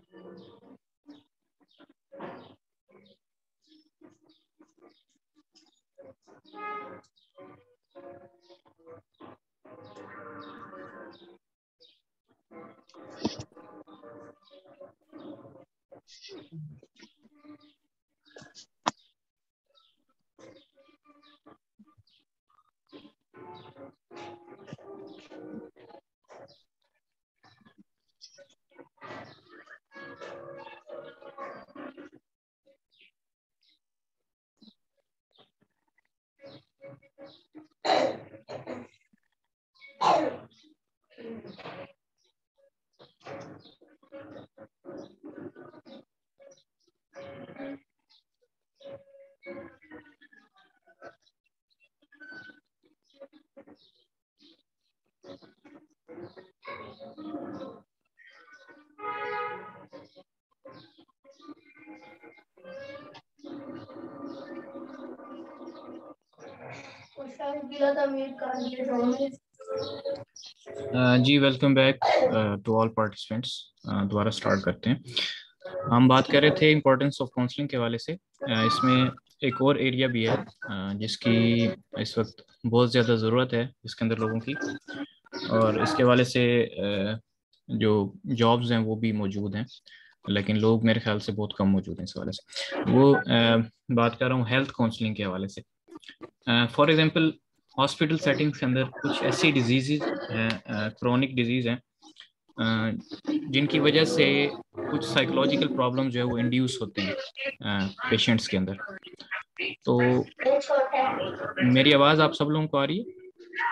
Ji welcome back to all participants. दोबारा start करते हैं। हम बात कर रहे थे इम्पोर्टेंस ऑफ काउंसलिंग के हवाले से। इसमें एक और एरिया भी है जिसकी इस वक्त बहुत ज़्यादा ज़रूरत है इसके अंदर लोगों की, और इसके हवाले से जो जॉब्स हैं वो भी मौजूद हैं, लेकिन लोग मेरे ख्याल से बहुत कम मौजूद हैं इस हवाले से। वो बात कर रहा हूँ हेल्थ काउंसलिंग के हवाले से। फॉर एग्जांपल हॉस्पिटल सेटिंग्स के अंदर कुछ ऐसी डिजीज़ हैं, क्रोनिक डिजीज़ हैं, जिनकी वजह से कुछ साइकोलॉजिकल प्रॉब्लम जो है वो इंड्यूस होते हैं पेशेंट्स के अंदर। तो मेरी आवाज़ आप सब लोगों को आ रही है?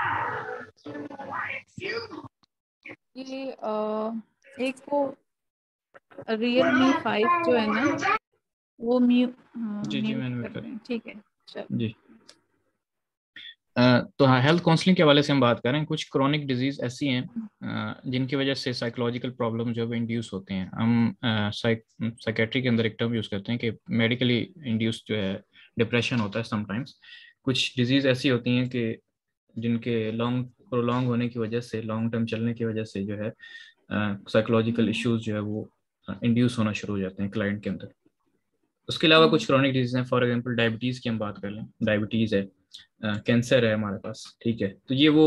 ये एक वो Realme 5 जो है ना वो जी म्यूट मैंने कर रहे हैं। ठीक है चलो जी। तो हाँ, हेल्थ काउंसलिंग के हवाले से हम बात कर रहे हैं। कुछ क्रोनिक डिजीज ऐसी हैं जिनकी वजह से साइकोलॉजिकल प्रॉब्लम जो है वो इंड्यूस होते हैं। हम साइकेट्री के अंदर एक टर्म यूज़ करते हैं कि मेडिकली इंड्यूस जो है डिप्रेशन होता है समटाइम्स। कुछ डिजीज ऐसी होती हैं कि जिनके लॉन्ग प्रोलॉन्ग होने की वजह से, लॉन्ग टर्म चलने की वजह से जो है साइकोलॉजिकल इश्यूज जो है वो इंड्यूस होना शुरू हो जाते हैं क्लाइंट के अंदर। उसके अलावा कुछ क्रोनिक डिजीज हैं। फॉर एग्जांपल डायबिटीज़ की हम बात कर लें, डायबिटीज़ है, कैंसर है हमारे पास, ठीक है। तो ये वो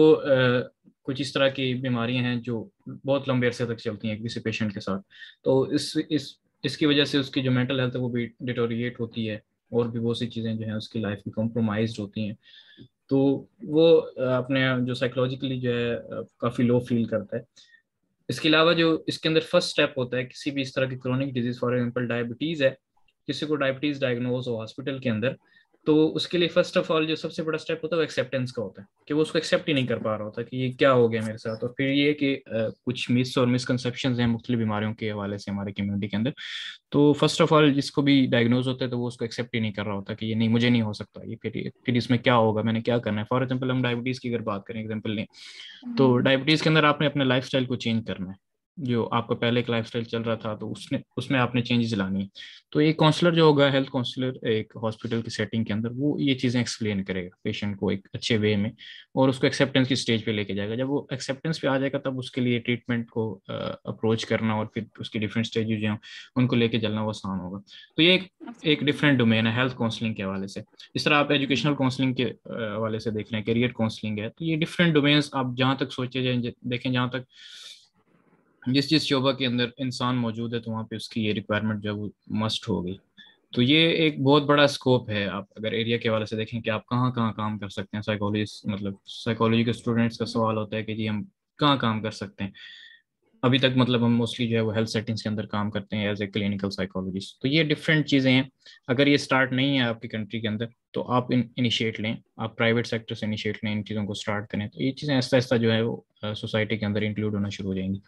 कुछ इस तरह की बीमारियां हैं जो बहुत लंबे अरसे तक चलती हैं किसी पेशेंट के साथ। तो इसकी वजह से उसकी जो मेंटल हेल्थ है वो भी डिटोरिएट होती है, और भी बहुत सी चीज़ें जो हैं उसकी लाइफ की कॉम्प्रोमाइज होती हैं। तो वो अपने जो साइकोलॉजिकली जो है काफ़ी लो फील करता है। इसके अलावा जो इसके अंदर फर्स्ट स्टेप होता है किसी भी इस तरह की chronic disease, for example diabetes है, किसी को डायबिटीज डायग्नोज हो हॉस्पिटल के अंदर, तो उसके लिए फर्स्ट ऑफ ऑल जो सबसे बड़ा स्टेप होता है वो एक्सेप्टेंस का होता है कि वो उसको एक्सेप्ट ही नहीं कर पा रहा होता कि ये क्या हो गया मेरे साथ। और फिर ये कि कुछ मिथ्स और मिसकंसेप्शंस हैं मुख्तलिफ बीमारियों के हवाले से हमारे कम्युनिटी के अंदर। तो फर्स्ट ऑफ ऑल जिसको भी डायग्नोज होता है तो वो उसको एक्सेप्ट ही नहीं कर रहा होता कि ये नहीं, मुझे नहीं हो सकता ये, फिर इसमें क्या होगा, मैंने क्या करना है। फॉर एग्जाम्पल हम डायबिटीज़ की अगर बात करें, एग्जाम्पल लें, तो डायबिटीज़ के अंदर आपने अपने लाइफस्टाइल को चेंज करना है। जो आपका पहले एक लाइफस्टाइल चल रहा था तो उसमें आपने चेंजेस लानी है। तो एक काउंसलर जो होगा, हेल्थ काउंसलर एक हॉस्पिटल की सेटिंग के अंदर, वो ये चीज़ें एक्सप्लेन करेगा पेशेंट को एक अच्छे वे में, और उसको एक्सेप्टेंस की स्टेज पे लेके जाएगा। जब वो एक्सेप्टेंस पे आ जाएगा तब उसके लिए ट्रीटमेंट को अप्रोच करना और फिर उसकी डिफरेंट स्टेजेस जो हैं उनको लेके चलना वो आसान होगा। तो ये एक डिफरेंट डोमेन है हेल्थ काउंसलिंग के हवाले से। इस तरह आप एजुकेशनल काउंसलिंग के हवाले से देख लें, करियर काउंसलिंग है, तो ये डिफरेंट डोमेन्स आप जहाँ तक सोचे जाए देखें, जहाँ तक जिस जिस शोबा के अंदर इंसान मौजूद है तो वहाँ पे उसकी ये रिक्वायरमेंट जो है वो मस्ट होगी। तो ये एक बहुत बड़ा स्कोप है। आप अगर एरिया के हवाले से देखें कि आप कहाँ कहाँ काम कर सकते हैं, साइकोलॉजी के स्टूडेंट्स का सवाल होता है कि जी हम कहाँ काम कर सकते हैं। अभी तक हम मोस्टली जो है वो हेल्थ सेटिंग्स के अंदर काम करते हैं एज ए क्लिनिकल साइकोलॉजिस्ट। तो ये डिफरेंट चीज़ें हैं। अगर ये स्टार्ट नहीं है आपकी कंट्री के अंदर तो आप इनिशिएट लें, आप प्राइवेट सेक्टर से इनिशिएट लें, इन चीज़ों को स्टार्ट करें, तो ये चीज़ें आहिस्ता आहिस्ता जो है वो सोसाइटी के अंदर इंक्लूड होना शुरू हो जाएंगी।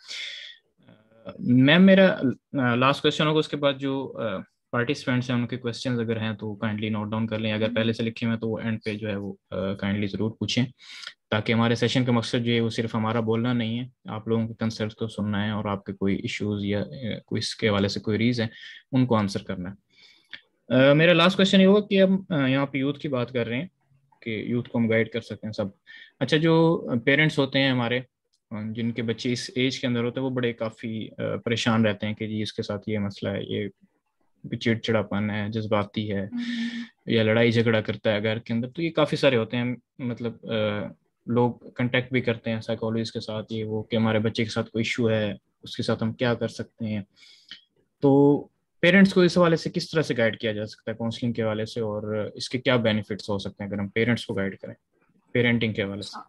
मैम मेरा लास्ट क्वेश्चन होगा, उसके बाद जो पार्टिसिपेंट्स हैं उनके क्वेश्चंस अगर हैं तो काइंडली नोट डाउन कर लें, अगर पहले से लिखे हुए हैं तो वो एंड पे जो है वो काइंडली ज़रूर पूछें, ताकि हमारे सेशन का मकसद जो है वो सिर्फ हमारा बोलना नहीं है, आप लोगों के कंसर्न्स को सुनना है और आपके कोई इश्यूज़ या कोई इसके हवाले से कोई रीज़ है उनको आंसर करना है। मेरा लास्ट क्वेश्चन ये होगा कि हम यहाँ पे यूथ की बात कर रहे हैं कि यूथ को हम गाइड कर सकते हैं सब। अच्छा, जो पेरेंट्स होते हैं हमारे, जिनके बच्चे इस एज के अंदर होते हैं वो बड़े काफ़ी परेशान रहते हैं कि जी इसके साथ ये मसला है, ये चिड़चिड़ापन है, जज्बाती है, या लड़ाई झगड़ा करता है घर के अंदर। तो ये काफ़ी सारे होते हैं, मतलब लोग कांटेक्ट भी करते हैं साइकोलॉजिस्ट के साथ ये वो कि हमारे बच्चे के साथ कोई इशू है, उसके साथ हम क्या कर सकते हैं। तो पेरेंट्स को इस हवाले से किस तरह से गाइड किया जा सकता है काउंसलिंग के हवाले से, और इसके क्या बेनिफिट्स हो सकते हैं अगर हम पेरेंट्स को गाइड करें पेरेंटिंग के हवाले से?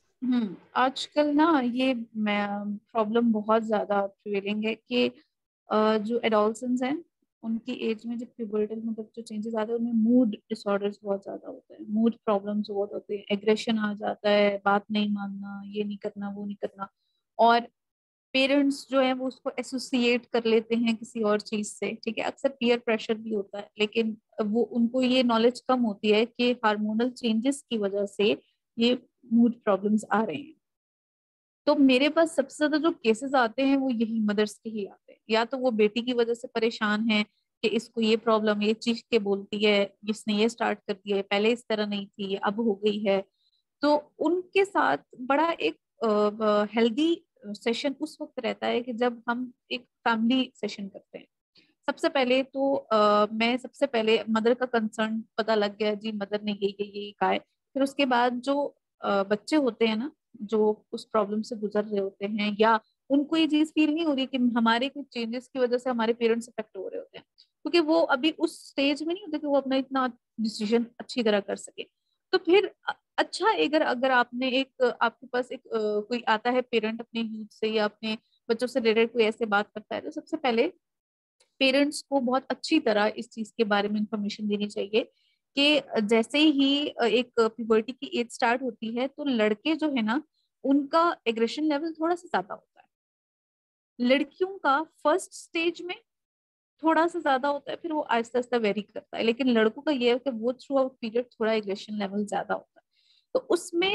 आजकल ना ये मैं प्रॉब्लम बहुत ज्यादा प्रिवेलिंग है कि जो एडोलसेंस हैं उनकी एज में जब प्यूबर्टल मतलब जो चेंजेस आते हैं उनमें मूड डिसऑर्डर्स बहुत ज्यादा होते हैं, मूड प्रॉब्लम्स बहुत होते हैं, एग्रेशन आ जाता है, बात नहीं मानना, ये नहीं करना, वो नहीं करना। और पेरेंट्स जो है वो उसको एसोसिएट कर लेते हैं किसी और चीज से, ठीक है। अक्सर पीयर प्रेशर भी होता है, लेकिन वो उनको ये नॉलेज कम होती है कि हार्मोनल चेंजेस की वजह से ये मूड प्रॉब्लम्स आ रहे हैं। तो मेरे पास सबसे ज्यादा जो केसेस आते हैं वो यही मदर्स के ही आते हैं, या तो वो बेटी की वजह से परेशान है कि इसको ये प्रॉब्लम, ये चीख के बोलती है, इसने ये स्टार्ट कर दिया है, पहले इस तरह नहीं थी अब हो गई है। तो उनके साथ बड़ा एक हेल्दी सेशन उस वक्त रहता है कि जब हम एक फैमिली सेशन करते हैं। सबसे पहले तो मैं सबसे पहले मदर का कंसर्न पता लग गया जी, मदर ने ये कहा है। फिर उसके बाद जो बच्चे होते हैं ना, जो उस प्रॉब्लम से गुजर रहे होते हैं, या उनको ये चीज फील नहीं हो रही कि हमारे कुछ चेंजेस की वजह से हमारे पेरेंट्स इफेक्ट हो रहे होते हैं, क्योंकि वो अभी उस स्टेज में नहीं होते कि वो अपना इतना डिसीजन अच्छी तरह कर सके। तो फिर अच्छा, अगर अगर आपने एक आपके पास एक कोई आता है पेरेंट अपने यूथ से या अपने बच्चों से रिलेटेड कोई ऐसे बात करता है, तो सबसे पहले पेरेंट्स को बहुत अच्छी तरह इस चीज के बारे में इंफॉर्मेशन देनी चाहिए कि जैसे ही एक प्यूबर्टी की एज स्टार्ट होती है तो लड़के जो है ना उनका एग्रेशन लेवल थोड़ा सा ज्यादा होता है, लड़कियों का फर्स्ट स्टेज में थोड़ा सा ज्यादा होता है, फिर वो आहिस्ता आहिस्ता वेरी करता है। लेकिन लड़कों का ये है कि वो थ्रू आउट पीरियड थोड़ा एग्रेशन लेवल ज्यादा होता है। तो उसमें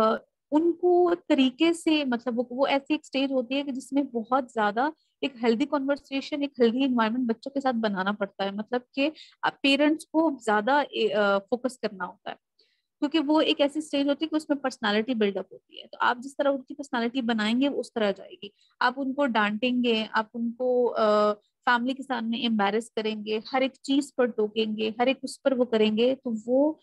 उनको तरीके से मतलब वो ऐसी एक स्टेज होती है कि जिसमें बहुत ज्यादा एक हेल्दी कॉन्वर्सेशन, एक हेल्दी इन्वायरमेंट बच्चों के साथ बनाना पड़ता है। मतलब कि पेरेंट्स को ज्यादा फोकस करना होता है, क्योंकि वो एक ऐसी स्टेज होती है कि उसमें पर्सनालिटी बिल्डअप होती है। तो आप जिस तरह उनकी पर्सनालिटी बनाएंगे वो उस तरह जाएगी। आप उनको डांटेंगे, आप उनको फैमिली के सामने एम्बेरस करेंगे, हर एक चीज पर टोकेंगे, हर एक उस पर वो करेंगे, तो वो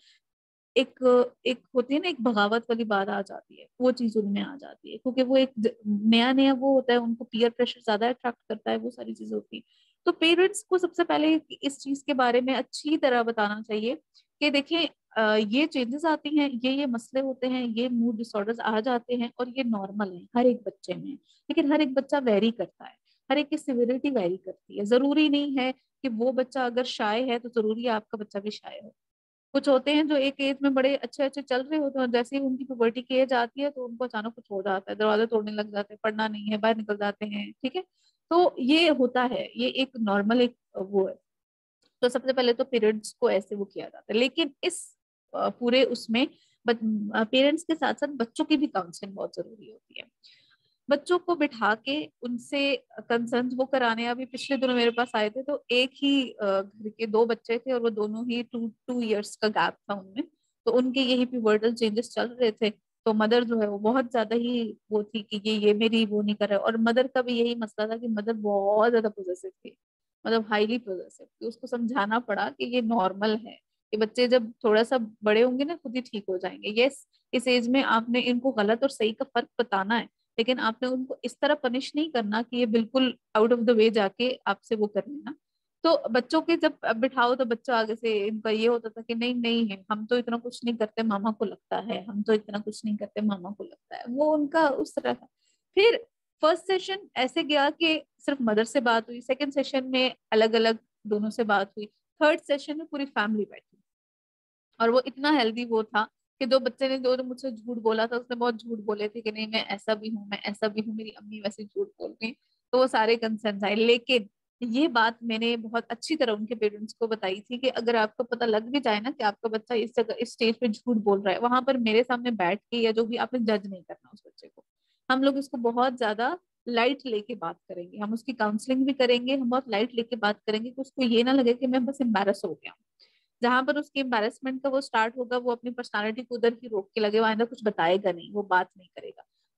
एक एक होती है ना, एक बगावत वाली बात आ जाती है, वो चीज उनमें आ जाती है, क्योंकि वो एक नया नया वो होता है, उनको पीयर प्रेशर ज्यादा अट्रैक्ट करता है, वो सारी चीजें होती है। तो पेरेंट्स को सबसे पहले इस चीज के बारे में अच्छी तरह बताना चाहिए कि देखें ये चेंजेस आती हैं, ये मसले होते हैं, ये मूड डिसऑर्डर्स आ जाते हैं, और ये नॉर्मल है हर एक बच्चे में। लेकिन हर एक बच्चा वेरी करता है, हर एक की सिविरिटी वेरी करती है। जरूरी नहीं है कि वो बच्चा अगर शाय है तो जरूरी है आपका बच्चा भी शाय हो। कुछ होते हैं जो एक एज में बड़े अच्छे अच्छे चल रहे होते हैं, और जैसे ही उनकी पुबर्टी की एज आती है तो उनको अचानक कुछ हो जाता है, दरवाजे तोड़ने लग जाते हैं, पढ़ना नहीं है, बाहर निकल जाते हैं, ठीक है। तो ये होता है, ये एक नॉर्मल एक वो है। तो सबसे पहले तो पेरेंट्स को ऐसे वो किया जाता है, लेकिन इस पूरे उसमें पेरेंट्स के साथ साथ बच्चों की भी काउंसलिंग बहुत जरूरी होती है। बच्चों को बिठा के उनसे कंसर्न वो कराने। अभी पिछले दिनों मेरे पास आए थे, तो एक ही घर के दो बच्चे थे, और वो दोनों ही 2 2 इयर्स का गैप था उनमें। तो उनके यही पिवोटल चेंजेस चल रहे थे। तो मदर जो है वो बहुत ज्यादा ही वो थी कि ये मेरी वो नहीं कर रहा है। और मदर का भी यही मसला था कि मदर बहुत ज्यादा पोजेसिव थी, मतलब हाईली पोजेसिव थी। उसको समझाना पड़ा कि ये नॉर्मल है, कि बच्चे जब थोड़ा सा बड़े होंगे ना खुद ही ठीक हो जाएंगे। यस, इस एज में आपने इनको गलत और सही का फर्क बताना है, लेकिन आपने उनको इस तरह पनिश नहीं करना कि ये बिल्कुल आउट ऑफ द वे जाके आपसे वो कर लेना। तो बच्चों के जब बिठाओ तो बच्चों आगे से इनका ये होता था कि नहीं नहीं है, हम तो इतना कुछ नहीं करते, मामा को लगता है, हम तो इतना कुछ नहीं करते, मामा को लगता है। वो उनका उस तरह था। फिर फर्स्ट सेशन ऐसे गया कि सिर्फ मदर से बात हुई, सेकंड सेशन में अलग अलग दोनों से बात हुई, थर्ड सेशन में पूरी फैमिली बैठी। और वो इतना हेल्दी वो था कि दो बच्चे ने जो मुझसे झूठ बोला था, उसने बहुत झूठ बोले थे कि नहीं मैं ऐसा भी हूँ, मैं ऐसा भी हूँ, मेरी अम्मी वैसे झूठ बोलती हैं। तो वो सारे कंसर्न आए, लेकिन ये बात मैंने बहुत अच्छी तरह उनके पेरेंट्स को बताई थी कि अगर आपको पता लग भी जाए ना कि आपका बच्चा इस जगह इस स्टेज पे झूठ बोल रहा है, वहां पर मेरे सामने बैठ के या जो भी, आपने जज नहीं करना उस बच्चे को। हम लोग इसको बहुत ज्यादा लाइट लेके बात करेंगे, हम उसकी काउंसलिंग भी करेंगे, हम बहुत लाइट लेके बात करेंगे कि उसको ये ना लगे कि मैं बस एम्बेरस हो गया। जहां पर उसकी एम्बेरसमेंट का वो स्टार्ट होगा, वो अपनी पर्सनालिटी को उधर ही रोक के लगे, वो आइंदा कुछ बताएगा नहीं, वो बात नहीं करेगा।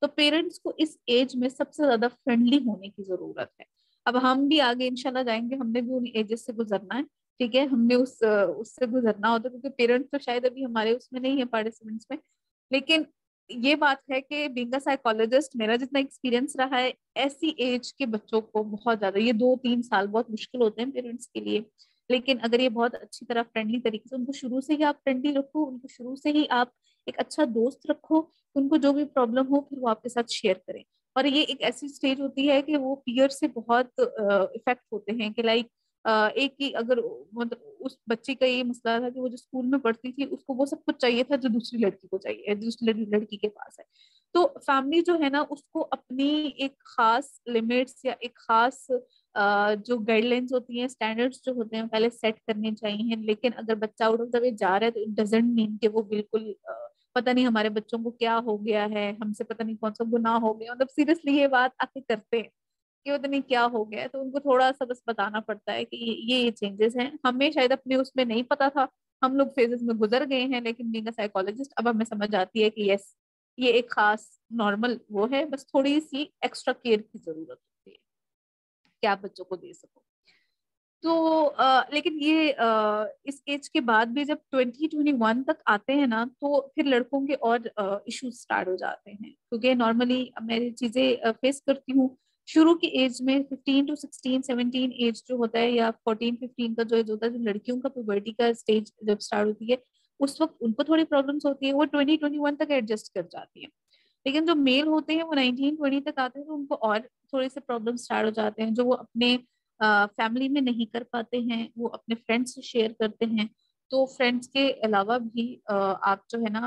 तो पेरेंट्स को इस एज में सबसे ज्यादा फ्रेंडली होने की जरूरत है। अब हम भी आगे इंशाल्लाह जाएंगे, हमने भी उन एजेस से गुजरना है, ठीक है, हमने उससे गुजरना होता है, क्योंकि पेरेंट्स तो शायद अभी हमारे उसमें नहीं है, पार्टिसिपेंट्स में। लेकिन ये बात है कि बीइंग अ साइकोलॉजिस्ट, मेरा जितना एक्सपीरियंस रहा है, ऐसी एज के बच्चों को बहुत ज्यादा, ये 2-3 साल बहुत मुश्किल होते हैं पेरेंट्स के लिए। लेकिन अगर ये बहुत अच्छी तरह फ्रेंडली तरीके से, उनको शुरू से ही आप फ्रेंडली रखो, उनको शुरू से ही आप एक अच्छा दोस्त रखो, उनको जो भी प्रॉब्लम हो फिर वो आपके साथ शेयर करें। और ये एक ऐसी स्टेज होती है कि वो पीयर से बहुत इफेक्ट होते हैं, कि लाइक एक ही, अगर मतलब उस बच्ची का ये मसला था कि वो जो स्कूल में पढ़ती थी उसको वो सब कुछ चाहिए था जो दूसरी लड़की को चाहिए, दूसरी लड़की के पास है। तो फैमिली जो है ना, उसको अपनी एक खास लिमिट्स या एक खास जो गाइडलाइंस होती हैं, स्टैंडर्ड्स जो होते हैं, पहले सेट करने चाहिए। लेकिन अगर बच्चा आउट ऑफ द वे जा रहा है तो इट डजंट मीन कि वो बिल्कुल पता नहीं हमारे बच्चों को क्या हो गया है, हमसे पता नहीं कौन सा गुनाह हो गया, मतलब सीरियसली ये बात आके करते हैं कि पता नहीं क्या हो गया है। तो उनको थोड़ा सा बस बताना पड़ता है कि ये चेंजेस हैं, हमें शायद अपने उसमें नहीं पता था, हम लोग फेजेस में गुजर गए हैं, लेकिन बीइंग अ साइकोलॉजिस्ट अब हमें समझ आती है कि यस, ये एक खास नॉर्मल वो है, बस थोड़ी सी एक्स्ट्रा केयर की जरूरत होती है कि आप बच्चों को दे सको। तो लेकिन ये इस एज के बाद भी जब 20-21 तक आते हैं ना, तो फिर लड़कों के और इश्यूज स्टार्ट हो जाते हैं, क्योंकि नॉर्मली मैं ये चीजें फेस करती हूँ। शुरू की एज में 15 to 16-17 एज जो होता है, या 14-15 का जो एज होता है, जो लड़कियों का प्यूबर्टी का स्टेज जब स्टार्ट होती है, उस वक्त उनको थोड़ी प्रॉब्लम्स होती है, वो 20-21 तक एडजस्ट कर जाती है। लेकिन जो मेल होते हैं वो 19-20 तक आते हैं, तो उनको और थोड़े से प्रॉब्लम स्टार्ट हो जाते हैं, जो वो अपने फैमिली में नहीं कर पाते हैं, वो अपने फ्रेंड्स से शेयर करते हैं। तो फ्रेंड्स के अलावा भी आप जो है ना,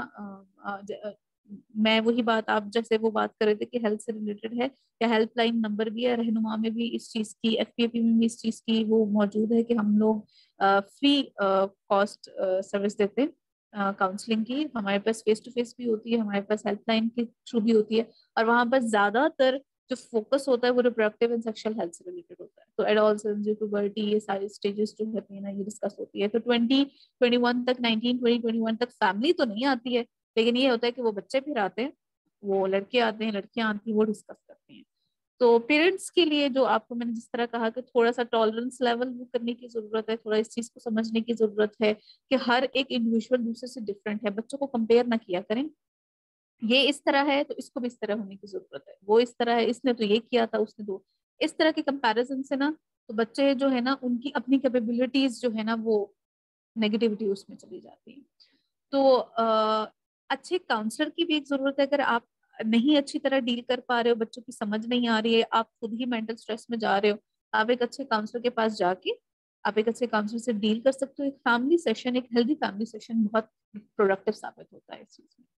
मैं वही बात, आप जैसे वो बात कर रहे थे कि हेल्थ से रिलेटेड है, या हेल्पलाइन नंबर भी है, रहनुमा में भी इस चीज की, एफपीएपी में भी इस चीज की वो मौजूद है कि हम लोग फ्री कॉस्ट सर्विस देते हैं काउंसलिंग की। हमारे पास फेस टू फेस भी होती है, हमारे पास हेल्पलाइन के थ्रू भी होती है, और वहां पर ज्यादातर जो फोकस होता है वो रिप्रोडक्टिव एंड सेक्सुअल हेल्थ से रिलेटेड होता है। तो एडोलसेंस, प्यूबर्टी, ये सारी स्टेजेस जो होती है ना, ये डिस्कस होती है। तो 20-21 तक, 19-20-21 तक फैमिली तो नहीं आती है, लेकिन ये होता है कि वो बच्चे फिर आते हैं, वो लड़के आते हैं, लड़कियां आती हैं, वो डिस्कस करते हैं। तो पेरेंट्स के लिए जो आपको मैंने जिस तरह कहा कि थोड़ा सा टॉलरेंस लेवल वो करने की जरूरत है, थोड़ा इस चीज को समझने की जरूरत है कि हर एक इंडिविजुअल दूसरे से डिफरेंट है, बच्चों को कंपेयर ना किया करें, ये इस तरह है तो इसको भी इस तरह होने की जरूरत है, वो इस तरह है, इसने तो ये किया था, उसने तो इस तरह के कंपैरिजन से ना, तो बच्चे जो है ना, उनकी अपनी कैपेबिलिटीज जो है ना, वो नेगेटिविटी उसमें चली जाती है। तो अच्छे काउंसलर की भी एक जरूरत है। अगर आप नहीं अच्छी तरह डील कर पा रहे हो, बच्चों की समझ नहीं आ रही है, आप खुद ही मेंटल स्ट्रेस में जा रहे हो, आप एक अच्छे काउंसलर के पास जाके आप एक अच्छे काउंसलर से डील कर सकते हो। एक फैमिली सेशन, एक हेल्दी फैमिली सेशन बहुत प्रोडक्टिव साबित होता है इस चीज में।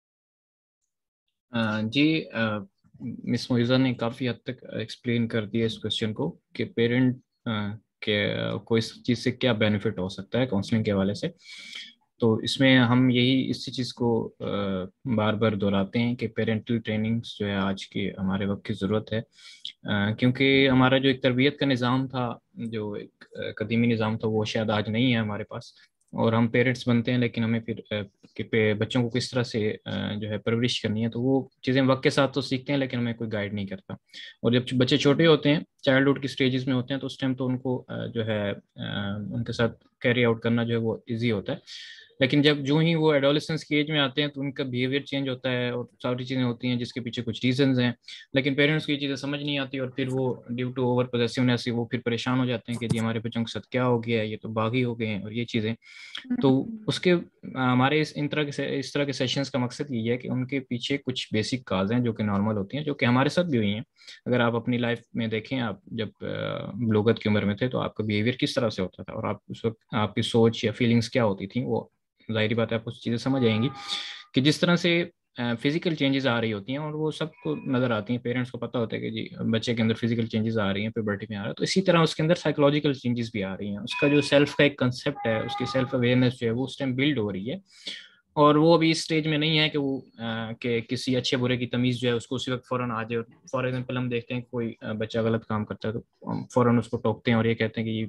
जी, मिस मोइज़ा ने काफ़ी हद तक एक्सप्लेन कर दिया इस क्वेश्चन को कि पेरेंट के को इस चीज़ से क्या बेनिफिट हो सकता है काउंसलिंग के हवाले से। तो इसमें हम यही इसी चीज़ को बार बार दोहराते हैं कि पेरेंटल ट्रेनिंग्स जो है आज की हमारे वक्त की ज़रूरत है, क्योंकि हमारा जो एक तरबियत का निज़ाम था, जो एक कदीमी निज़ाम था, वो शायद आज नहीं है हमारे पास। और हम पेरेंट्स बनते हैं, लेकिन हमें फिर कि बच्चों को किस तरह से जो है परवरिश करनी है, तो वो चीज़ें वक्त के साथ तो सीखते हैं, लेकिन हमें कोई गाइड नहीं करता। और जब बच्चे छोटे होते हैं, चाइल्डहुड की स्टेजेस में होते हैं, तो उस टाइम तो उनको जो है उनके साथ कैरी आउट करना जो है वो इजी होता है। लेकिन जब जो ही वो एडोलेसेंस की एज में आते हैं, तो उनका बिहेवियर चेंज होता है और सारी चीज़ें होती हैं जिसके पीछे कुछ रीजंस हैं, लेकिन पेरेंट्स को ये चीज़ें समझ नहीं आती, और फिर वो ड्यू टू ओवर पोजेसिवनेस वो फिर परेशान हो जाते हैं कि जी हमारे बच्चों के साथ क्या हो गया है, ये तो बागी हो गए हैं और ये चीज़ें। तो उसके हमारे इस तरह के सेशंस का मकसद ये है कि उनके पीछे कुछ बेसिक काज हैं जो कि नॉर्मल होती हैं, जो कि हमारे साथ भी हुई हैं। अगर आप अपनी लाइफ में देखें, आप जब बलूगत की उम्र में थे, तो आपका बिहेवियर किस तरह से होता था, और आप उस वक्त आपकी सोच या फीलिंग्स क्या होती थी, वो जाहिर बात है आपको चीज़ें समझ आएंगी कि जिस तरह से फिजिकल चेंजेस आ रही होती हैं, और वो सबको नजर आती हैं, पेरेंट्स को पता होता है कि जी बच्चे के अंदर फिजिकल चेंजेस आ रही हैं, प्यूबर्टी में आ रहा है, तो इसी तरह उसके अंदर साइकोलॉजिकल चेंजेस भी आ रही हैं। उसका जो सेल्फ का एक कंसेप्ट है, उसकी सेल्फ अवेयरनेस जो है वो उस टाइम बिल्ड हो रही है। और वो अभी इस स्टेज में नहीं है कि वो कि किसी अच्छे बुरे की तमीज़ जो है उसको उसी वक्त फ़ौरन आ जाए। फॉर एग्जांपल हम देखते हैं कोई बच्चा गलत काम करता है, तो हम फ़ौरन उसको टोकते हैं और ये कहते हैं कि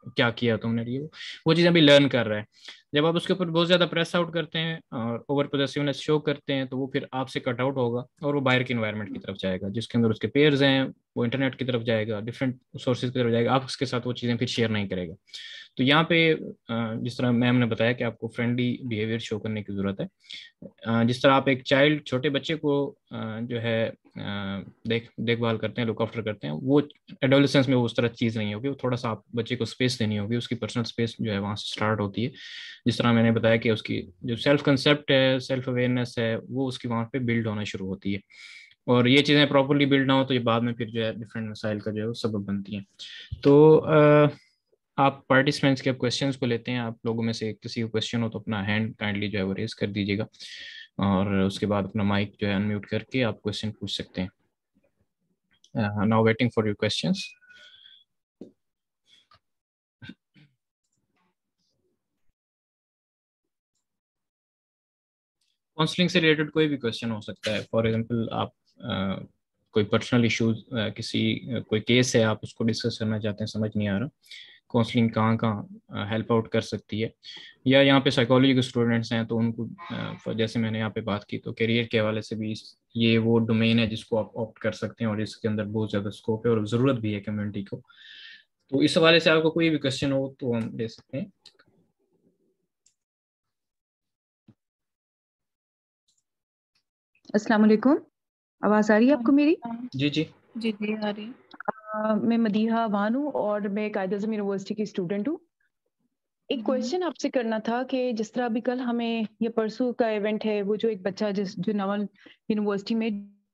क्या किया तुमने, ये वो चीज़ अभी लर्न कर रहा है। जब आप उसके ऊपर बहुत ज़्यादा प्रेस आउट करते हैं और ओवर पोजेसिवनेस शो करते हैं, तो वो फिर आपसे कट आउट होगा और वो बाहर के इन्वायरमेंट की तरफ जाएगा, जिसके अंदर उसके पेयर्स हैं, वो इंटरनेट की तरफ जाएगा, डिफरेंट सोर्सेज की तरफ जाएगा, आप उसके साथ वो चीज़ें फिर शेयर नहीं करेगा। तो यहाँ पे जिस तरह मैम ने बताया कि आपको फ्रेंडली बिहेवियर शो करने की ज़रूरत है, जिस तरह आप एक चाइल्ड, छोटे बच्चे को जो है देखभाल करते हैं, लुक आफ्टर करते हैं, वो एडोलेसेंस में वो उस तरह चीज़ नहीं होगी। वो थोड़ा सा आप बच्चे को स्पेस देनी होगी, उसकी पर्सनल स्पेस जो है वहाँ से स्टार्ट होती है। जिस तरह मैंने बताया कि उसकी जो सेल्फ कंसेप्ट है, सेल्फ अवेयरनेस है, वो उसकी वहाँ पे बिल्ड होना शुरू होती है। और ये चीज़ें प्रॉपरली बिल्ड ना हो तो ये बाद में फिर जो है डिफरेंट मसाइल का जो है वो सबब बनती हैं। तो आप पार्टिसिपेंट्स के क्वेश्चंस को लेते हैं। आप लोगों में से किसी को क्वेश्चन हो तो अपना हैंड काइंडली जो है वो रेज कर दीजिएगा, और उसके बाद अपना माइक जो है अनम्यूट करके आप क्वेश्चन पूछ सकते हैं। Now waiting for your questions. Counselling से रिलेटेड कोई भी क्वेश्चन हो सकता है। फॉर एग्जांपल आप कोई पर्सनल इश्यूज, किसी कोई केस है, आप उसको डिस्कस करना चाहते हैं, समझ नहीं आ रहा, काउंसलिंग कहाँ कहाँ हेल्प आउट कर सकती है। या यहाँ पे साइकोलॉजी के स्टूडेंट्स हैं तो उनको जैसे मैंने यहाँ पे बात की, तो करियर के हवाले से भी ये वो डोमेन है जिसको आप ऑप्ट कर सकते हैं और इसके अंदर बहुत ज़्यादा स्कोप है और ज़रूरत भी है कम्युनिटी को। तो इस हवाले से आपको कोई भी क्वेश्चन हो तो हम ले सकते हैं। अस्सलाम वालेकुम, आवाज़ आ रही है आपको मेरी? जी जी जी जी आ रही है। मैं मदीहा अवान हूँ और मैं कायद आज़म यूनिवर्सिटी की स्टूडेंट हूँ। एक क्वेश्चन आपसे करना था कि जिस तरह अभी कल हमें ये परसों का इवेंट है, वो जो एक बच्चा जो नवल यूनिवर्सिटी में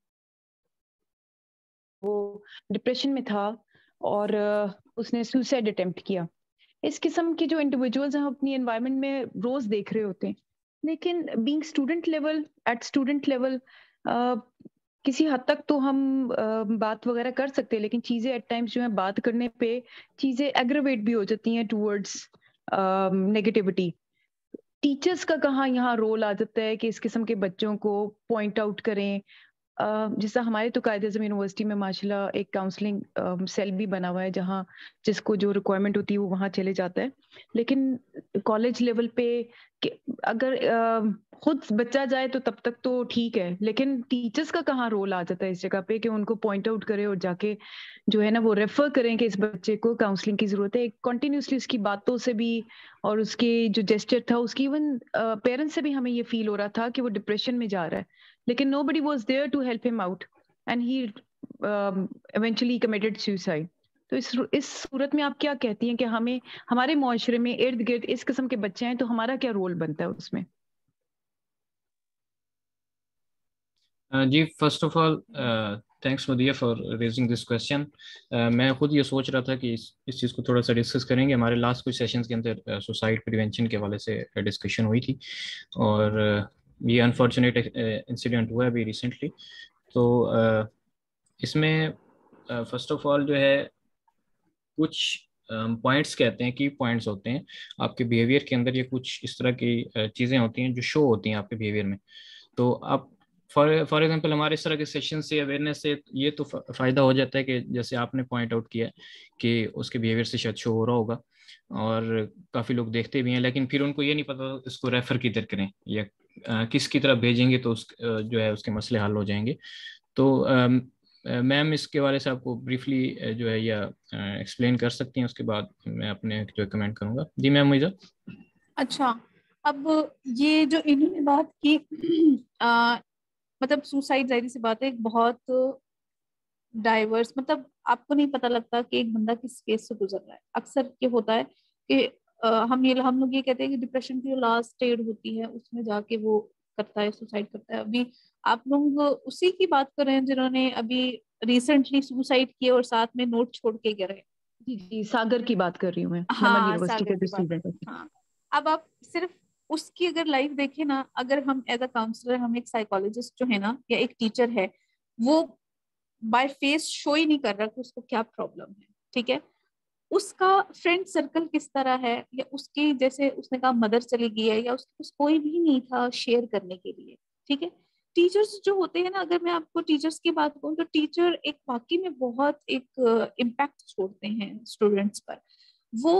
वो डिप्रेशन में था और उसने सुसाइड अटेम्प्ट किया। इस किस्म के जो इंडिविजुअल्स हैं अपनी एनवायरनमेंट में रोज देख रहे होते हैं, लेकिन being student level, at student level किसी हद तक तो हम बात वगैरह कर सकते हैं, लेकिन चीजें एट टाइम्स जो है बात करने पे चीजें एग्रेवेट भी हो जाती हैं टूवर्ड्स नेगेटिविटी। टीचर्स का कहाँ यहाँ रोल आ जाता है कि इस किस्म के बच्चों को पॉइंट आउट करें? जैसा हमारे तो कायद आज़म यूनिवर्सिटी में माशाल्लाह एक काउंसलिंग सेल भी बना हुआ है, जहाँ जिसको जो रिक्वायरमेंट होती है वो वहाँ चले जाता है। लेकिन कॉलेज लेवल पे अगर खुद बच्चा जाए तो तब तक तो ठीक है, लेकिन टीचर्स का कहाँ रोल आ जाता है इस जगह पे कि उनको पॉइंट आउट करे और जाके जो है ना वो रेफर करें कि इस बच्चे को काउंसलिंग की जरूरत है। कंटिन्यूसली उसकी बातों से भी और उसके जो जेस्चर था, उसकी इवन पेरेंट्स से भी हमें ये फील हो रहा था कि वो डिप्रेशन में जा रहा है, लेकिन nobody was there to help him out and he eventually committed suicide. तो इस सूरत में आप क्या कहती हैं कि हमें हमारे मुआशरे में इर्द गिर्द इस किस्म के बच्चे हैं तो हमारा क्या रोल बनता है उसमें? जी, first of all thanks Madiya for raising this question. मैं खुद ये सोच रहा था कि इस चीज़ को थोड़ा सा डिस्कस करेंगे। हमारे लास्ट कुछ सेशंस के अंदर सुसाइड प्रिवेंशन के हवाले से डिस्कशन हुई थी, और ये अनफॉर्चुनेट इंसिडेंट हुआ है अभी रिसेंटली। तो इसमें फर्स्ट ऑफ ऑल जो है कुछ पॉइंट्स कहते हैं कि पॉइंट्स होते हैं आपके बिहेवियर के अंदर। ये कुछ इस तरह की चीज़ें होती हैं जो शो होती हैं आपके बिहेवियर में। तो आप फॉर एग्जांपल हमारे इस तरह के सेशन से, अवेयरनेस से ये तो फ़ायदा हो जाता है कि जैसे आपने पॉइंट आउट किया कि उसके बिहेवियर से शायद शो हो रहा होगा, और काफ़ी लोग देखते भी हैं, लेकिन फिर उनको ये नहीं पता इसको रेफ़र किधर करें या किसकी तरफ भेजेंगे तो जो है उसके मसले हल हो जाएंगे। तो मैम इसके बारे से आपको ब्रीफली जो है या एक्सप्लेन कर सकती हैं, उसके बाद मैं अपने जो कमेंट करूँगा। जी मैम मुझे। अच्छा, अब ये जो इन्होंने बात की मतलब सुसाइड, जाहिर सी बात है एक बहुत डाइवर्स, मतलब आपको नहीं पता लगता कि एक बंदा किस फेज से गुजर रहा है। अक्सर ये होता है कि हम लोग ये कहते हैं कि डिप्रेशन की जो लास्ट स्टेज होती है उसमें जाके वो करता है, सुसाइड करता है। अभी आप लोग उसी की बात कर रहे हैं जिन्होंने अभी रिसेंटली सुसाइड किए और साथ में नोट छोड़ के गए। जी जी, सागर की बात कर रही हूँ मैं, नमन हाँ, यूनिवर्सिटी सागर के जो की बात। स्टूडेंट है। हाँ, अब आप सिर्फ उसकी अगर लाइफ देखें ना, अगर हम एज अ काउंसलर, हम एक साइकोलॉजिस्ट जो है ना या एक टीचर है, वो बाय फेस शो ही नहीं कर रहा कि उसको क्या प्रॉब्लम है। ठीक है, उसका फ्रेंड सर्कल किस तरह है, या उसकी, जैसे उसने कहा मदर चली गई है, या उसके पास कोई भी नहीं था शेयर करने के लिए। ठीक है, टीचर्स जो होते हैं ना, अगर मैं आपको टीचर्स की बात कहूँ तो टीचर एक वाकई में बहुत एक इम्पैक्ट छोड़ते हैं स्टूडेंट्स पर। वो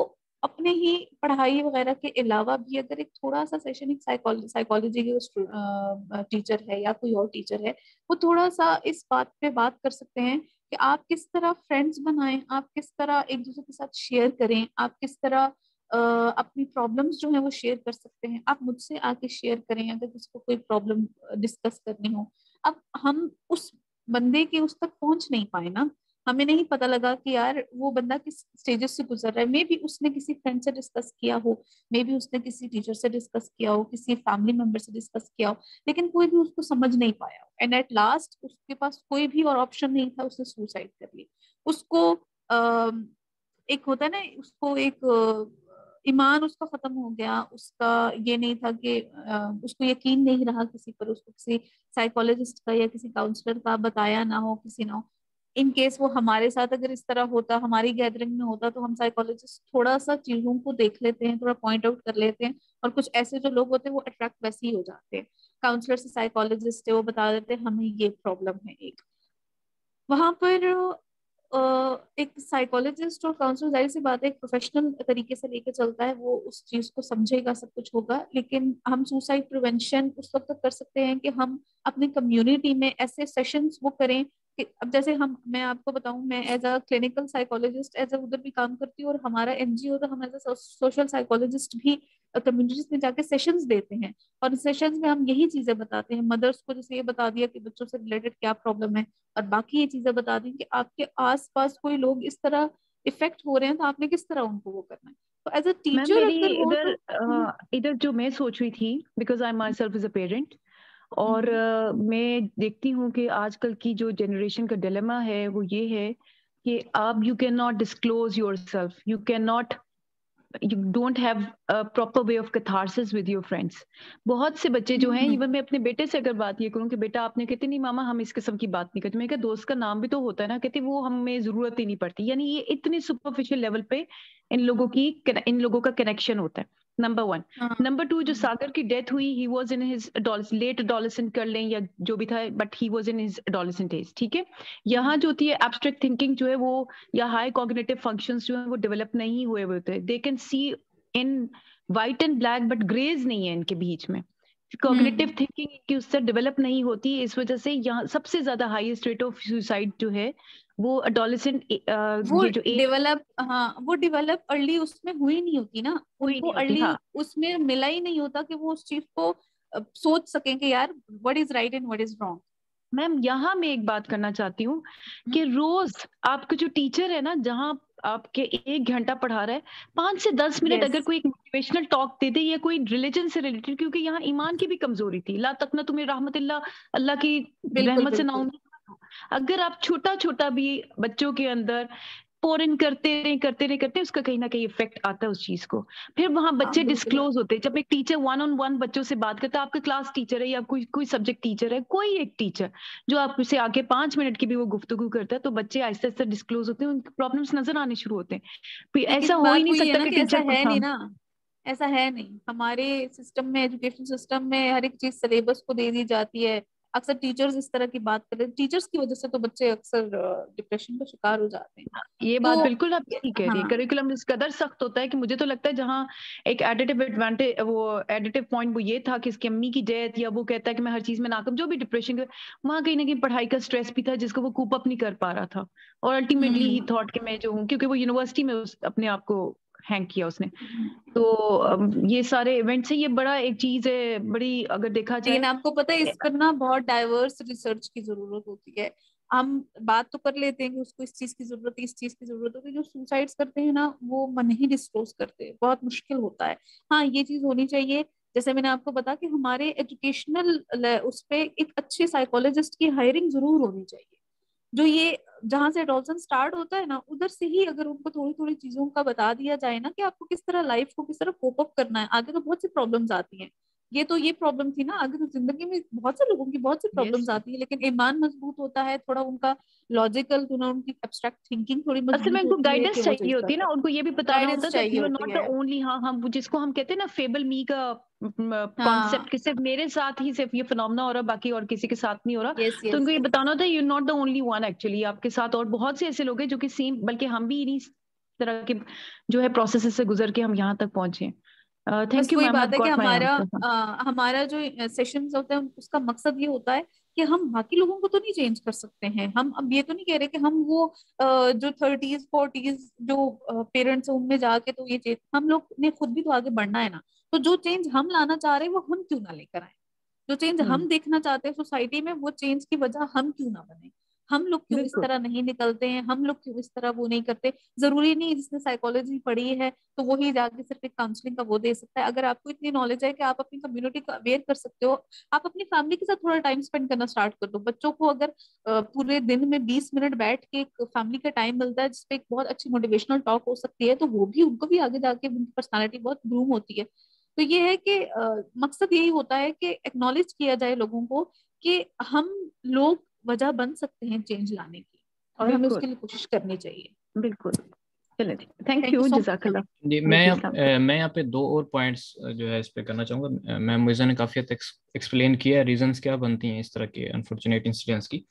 अपने ही पढ़ाई वगैरह के अलावा भी अगर एक थोड़ा सा सेशन एक साइकोलॉजी के टीचर है या कोई और टीचर है, वो थोड़ा सा इस बात पे बात कर सकते हैं कि आप किस तरह फ्रेंड्स बनाएं, आप किस तरह एक दूसरे के साथ शेयर करें, आप किस तरह अपनी प्रॉब्लम्स जो है वो शेयर कर सकते हैं। आप मुझसे आके शेयर करें अगर किसी को कोई प्रॉब्लम डिस्कस करनी हो। अब हम उस बंदे के उस तक पहुंच नहीं पाए ना, हमें नहीं पता लगा कि यार वो बंदा किस स्टेजेस से गुजर रहा है। मे बी उसने किसी फ्रेंड से डिस्कस किया हो, मे बी उसने किसी टीचर से डिस्कस किया हो, किसी फैमिली मेंबर से डिस्कस किया हो, लेकिन कोई भी उसको समझ नहीं पाया हो, एंड एट लास्ट उसके पास कोई भी और ऑप्शन नहीं था, उसने सुसाइड कर ली। उसको एक होता है ना, उसको एक ईमान उसका खत्म हो गया, उसका ये नहीं था कि उसको यकीन नहीं रहा किसी पर, उसको किसी साइकोलॉजिस्ट का या किसी काउंसलर का बताया ना हो, किसी ना हो। इन केस वो हमारे साथ अगर इस तरह होता, हमारी गैदरिंग में होता, तो हम साइकोलॉजिस्ट थोड़ा सा चीजों को देख लेते हैं, थोड़ा पॉइंट आउट कर लेते हैं, और कुछ ऐसे जो लोग होते हैं वो अट्रैक्ट वैसे ही हो जाते हैं। काउंसलर से साइकोलॉजिस्ट है, वो बता देते हैं हमें ये प्रॉब्लम है एक। वहां पर एक साइकोलॉजिस्ट और काउंसलर, जाहिर सी बात है, एक प्रोफेशनल तरीके से लेके चलता है, वो उस चीज को समझेगा, सब कुछ होगा। लेकिन हम सुसाइड प्रिवेंशन उस वक्त तक कर सकते हैं कि हम अपनी कम्युनिटी में ऐसे सेशंस वो करें कि अब जैसे मैं आपको बताऊं, मैं as a clinical psychologist as a उधर भी काम करती हूँ, और हमारा एनजीओ, तो हम एज अ सोशल साइकोलॉजिस्ट भी कम्युनिटीज में जाके सेशंस देते हैं। और सेशंस में हम यही चीजें बताते हैं मदर्स को, जैसे ये बता दिया कि बच्चों से रिलेटेड क्या प्रॉब्लम है, और बाकी ये चीजें बता दी कि आपके आसपास कोई लोग इस तरह इफेक्ट हो रहे हैं, तो आपने किस तरह उनको वो करना है। तो एज अ मैम टीचर मेरी अगर हो तो इधर जो मैं सोच रही थी, because I myself is a parent, और मैं देखती हूँ कि आजकल की जो जनरेशन का डिलेमा है वो ये है कि आप you cannot disclose yourself, you cannot, you don't have a proper way of catharsis with your friends. बहुत से बच्चे जो हैं, इवन मैं अपने बेटे से अगर बात ये करूं कि बेटा आपने, कहते नहीं मामा हम इस किस्म की बात नहीं करते, मैं कहा दोस्त का नाम भी तो होता है ना, कहते वो हमें जरूरत ही नहीं पड़ती। यानी ये इतने सुपरफिशियल लेवल पे इन लोगों का कनेक्शन होता है, नंबर वन। नंबर टू, जो सागर की डेथ हुई, he was in his late adolescent कर लें या जो भी था, but he was in his adolescent age, ठीक है। यहाँ जो होती है एब्स्ट्रैक्ट थिंकिंग जो है वो, या हाई कॉग्निटिव फंक्शंस जो है वो डेवलप नहीं हुए होते। They can see in white and black, but greys नहीं है इनके बीच में। कॉग्निटिव थिंकिंग की उससे डेवलप नहीं होती, इस वजह से यहाँ सबसे ज्यादा हाईएस्ट रेट ऑफ सुसाइड जो है वो एडोलेसेंट वो ये जो डेवलप, हाँ वो डेवलप अर्ली उसमें हुई नहीं होती ना, उनको अर्ली हाँ उसमें मिला ही नहीं होता कि वो उस चीज को सोच सकें कि यार what is right and what is wrong. Ma'am यहाँ मैं एक बात करना चाहती हूँ कि रोज आपके जो टीचर है ना, जहाँ आपके 1 घंटा पढ़ा रहा है, 5 से 10 मिनट अगर कोई एक मोटिवेशनल टॉक दे दे, या कोई रिलीजन से रिलेटेड, क्योंकि यहाँ ईमान की भी कमजोरी थी, ला तक ना तुम्हें रहमतिल्ला, अल्लाह की रहमत से ना, अगर आप छोटा छोटा भी बच्चों के अंदर पोर इन करते उसका कहीं ना कहीं इफेक्ट आता है उस चीज को। फिर वहां बच्चे डिस्क्लोज होते हैं, जब एक टीचर 1-on-1 बच्चों से बात करता है, आपका क्लास टीचर है या कोई सब्जेक्ट टीचर है, कोई एक टीचर जो आपसे आके 5 मिनट की भी वो गुफ्तगू करता है, तो बच्चे आहिस्ता आहिस्ता डिस्क्लोज होते हैं, उनके प्रॉब्लम्स नजर आने शुरू होते हैं। ऐसा हो ही नहीं सकता कि ऐसा टीचर है नहीं ना, ऐसा है नहीं हमारे सिस्टम में, एजुकेशन सिस्टम में हर एक चीज सिलेबस को दे दी जाती है। अक्सर टीचर्स इस तरह की बात करें, टीचर्स की वजह से तो बच्चे अक्सर डिप्रेशन का शिकार हो जाते हैं। ये बात बिल्कुल आप ठीक कह रही है। हाँ, करिकुलम इस कदर सख्त होता है कि मुझे तो लगता है जहाँ एक एडिटिव एडवांटेज, वो एडिटिव पॉइंट वो ये था कि इसकी अम्मी की डेथ, या वो कहता है कि मैं हर चीज में नाकाम, जो भी डिप्रेशन, वहां कहीं ना कहीं पढ़ाई का स्ट्रेस भी था जिसको वो कूप अप नहीं कर पा रहा था, और अल्टीमेटली ही थॉट कि मैं जो हूँ, क्योंकि वो यूनिवर्सिटी में अपने आप को हैंग किया उसने। तो ये सारे इवेंट्स है, ये बड़ा एक चीज है बड़ी, अगर देखा जाए। लेकिन आपको पता है इस पर ना बहुत डाइवर्स रिसर्च की जरूरत होती है। हम बात तो कर लेते हैं कि उसको इस चीज की जरूरत है, इस चीज की जरूरत होती है, जो सुसाइड्स करते हैं ना वो मन ही डिस्क्लोज करते हैं, बहुत मुश्किल होता है। हाँ ये चीज होनी चाहिए, जैसे मैंने आपको बताया कि हमारे एजुकेशनल उस पे एक अच्छे साइकोलॉजिस्ट की हायरिंग जरूर होनी चाहिए, जो ये जहां से एडोलसेंस स्टार्ट होता है ना, उधर से ही अगर उनको थोड़ी थोड़ी चीजों का बता दिया जाए ना कि आपको किस तरह लाइफ को किस तरह कोप अप करना है। आगे तो बहुत सी प्रॉब्लम्स आती हैं, ये तो ये प्रॉब्लम थी ना, आगे तो जिंदगी में बहुत से लोगों की बहुत सी प्रॉब्लम्स आती है, लेकिन ईमान मजबूत होता है थोड़ा उनका, लॉजिकल तो ना, उनकी एब्स्ट्रैक्ट थिंकिंग थोड़ी असल में मजबूत उनको होती है कि गाइडेंस वो चाहिए चीज कर होती है ना, सकते, उनको ये भी बताना होता गाइडेंस है दैट चाहिए यू आर होती नॉट द है। ओनली, हाँ हम जिसको हम कहते हैं ना फेबल मी का हाँ, कॉन्सेप्ट, कि सिर्फ मेरे साथ ही सिर्फ ये फिनोमेना हो रहा, बाकी और किसी के साथ नहीं हो रहा। यस तो यस उनको ये यस। बताना होता है you not the only one, actually आपके साथ और बहुत से ऐसे लोग हैं जो कि सेम, बल्कि हम भी इन्हीं तरह के जो है प्रोसेस से गुजर के हम यहाँ तक पहुंचे। थैंक यू वही मैम, बात है कि हमारा आंसर। हमारा जो सेशंस होते हैं उसका मकसद ये होता है कि हम बाकी लोगों को तो नहीं चेंज कर सकते हैं। हम अब ये तो नहीं कह रहे कि हम वो जो 30s 40s जो पेरेंट्स हैं उनमें जाके तो ये चेंज, हम लोग ने खुद भी तो आगे बढ़ना है ना। तो जो चेंज हम लाना चाह रहे हैं वो हम क्यों ना लेकर आए? जो चेंज हम देखना चाहते हैं सोसाइटी में वो चेंज की वजह हम क्यों ना बने? हम लोग क्यों इस बिल्कुल तरह नहीं निकलते हैं? हम लोग क्यों इस तरह वो नहीं करते? जरूरी नहीं जिसने साइकोलॉजी पढ़ी है तो वही जाके सिर्फ एक काउंसलिंग का वो दे सकता है। अगर आपको इतनी नॉलेज है कि आप अपनी कम्युनिटी को अवेयर कर सकते हो, आप अपनी फैमिली के साथ थोड़ा टाइम स्पेंड करना स्टार्ट कर दो। बच्चों को अगर पूरे दिन में 20 मिनट बैठ के एक फैमिली का टाइम मिलता है जिसपे एक बहुत अच्छी मोटिवेशनल टॉक हो सकती है, तो वो भी उनको भी आगे जाके उनकी पर्सनालिटी बहुत ग्रूम होती है। तो ये है कि मकसद यही होता है कि एक्नॉलेज किया जाए लोगों को कि हम लोग वजह बन सकते हैं चेंज लाने की, और हमें बिल्कुल उसके लिए कोशिश करनी चाहिए। बिल्कुल। चलिए, thank thank you you, so जज़ाकल्लाह। जी, वालेकुम अस्सलाम। मैं यहाँ पे 2 और पॉइंट्स जो है इस पे करना चाहूँगा। मैम मुइज़ा ने काफ़ी हद तक एक्सप्लेन किया है रीजंस क्या बनती हैं इस तरह के अनफॉर्चुनेट इंसिडेंट्स की।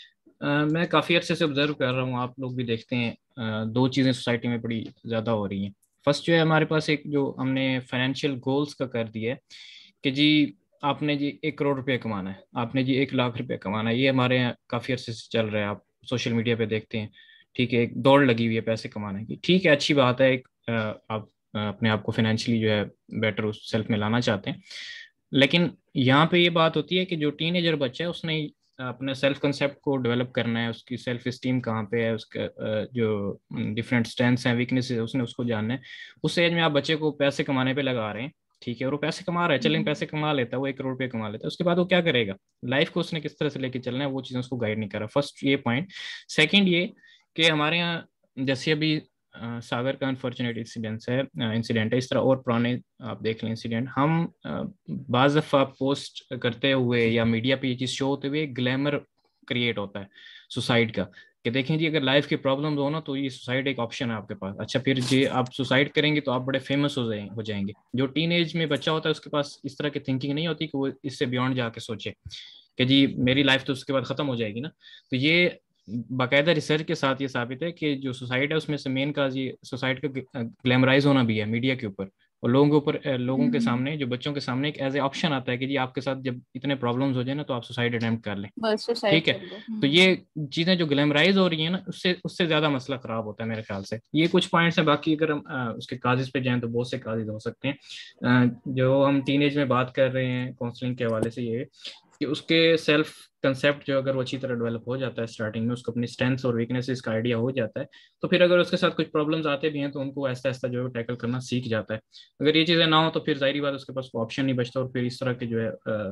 मैं काफ़ी अर्से से ऑब्जर्व कर रहा हूँ, आप लोग भी देखते हैं, 2 चीज़ें सोसाइटी में बड़ी ज़्यादा हो रही हैं। फर्स्ट जो है, हमारे पास एक जो हमने फाइनेंशियल गोल्स का कर दिया है कि जी आपने जी 1 करोड़ रुपये कमाना है, आपने जी 1 लाख रुपये कमाना है। ये हमारे यहाँ काफ़ी अर्से से चल रहा है, आप सोशल मीडिया पे देखते हैं। ठीक है, एक दौड़ लगी हुई है पैसे कमाने की। ठीक है, अच्छी बात है, एक आप अपने आप को फाइनेंशियली जो है बेटर उस सेल्फ में लाना चाहते हैं। लेकिन यहाँ पे ये बात होती है कि जो टीनेजर बच्चा है उसने अपने सेल्फ कंसेप्ट को डेवलप करना है, उसकी सेल्फ इस्टीम कहाँ पे है, उसका जो डिफरेंट स्ट्रेंथ्स हैं वीकनेस है उसने उसको जानना है। उस एज में आप बच्चे को पैसे कमाने पे लगा रहे हैं। ठीक है, और वो पैसे कमा रहा है, चलें पैसे कमा लेता है, वो 1 करोड़ रुपये कमा लेता है, उसके बाद वो क्या करेगा, लाइफ को उसने किस तरह से लेके चलना है, वो चीज़ें उसको गाइड नहीं कर रहा। फर्स्ट ये पॉइंट। सेकंड ये कि हमारे यहाँ जैसे अभी सागर का अनफॉर्चुनेट इंसिडेंट है, इस तरह और पुराने आप देख लें इंसिडेंट, हम बाज़ दफ़ा पोस्ट करते हुए या मीडिया पे ये चीज़ शो होते हुए ग्लैमर क्रिएट होता है सुसाइड का, कि देखें जी अगर लाइफ की प्रॉब्लम हो ना तो ये सुसाइड एक ऑप्शन है आपके पास। अच्छा, फिर जी आप सुसाइड करेंगे तो आप बड़े फेमस हो जाएंगे। जो टीन एज में बच्चा होता है उसके पास इस तरह की थिंकिंग नहीं होती कि वो इससे बियॉन्ड जाके सोचे कि जी मेरी लाइफ तो उसके बाद खत्म हो जाएगी ना। तो ये बाकायदा रिसर्च के साथ ये साबित है कि जो सुसाइड है उसमें से मेन काज ये सुसाइड का ग्लैमराइज होना भी है मीडिया के ऊपर, और लोगों के ऊपर, लोगों के सामने, जो बच्चों के सामने एक एज ए ऑप्शन आता है कि जी आपके साथ जब इतने प्रॉब्लम्स हो जाए ना तो आप सुसाइड अटेम्प्ट कर लें। बस सुसाइड ठीक है, कर लो। तो ये चीजें जो ग्लैमराइज हो रही है ना उससे उससे ज्यादा मसला खराब होता है मेरे ख्याल से। ये कुछ पॉइंट्स हैं, बाकी अगर हम उसके काजेज पे जाएं तो बहुत से काजेज हो सकते हैं। जो हम टीनेज में बात कर रहे हैं काउंसलिंग के हवाले से, ये कि उसके सेल्फ कंसेप्ट जो अगर वो अच्छी तरह डेवलप हो जाता है स्टार्टिंग में, उसको अपनी स्ट्रेंथ्स और वीकनेसेस का आइडिया हो जाता है, तो फिर अगर उसके साथ कुछ प्रॉब्लम्स आते भी हैं तो उनको ऐसा ऐसा जो है टैकल करना सीख जाता है। अगर ये चीज़ें ना हो तो फिर जाहिर बात उसके पास ऑप्शन नहीं बचता और फिर इस तरह के जो है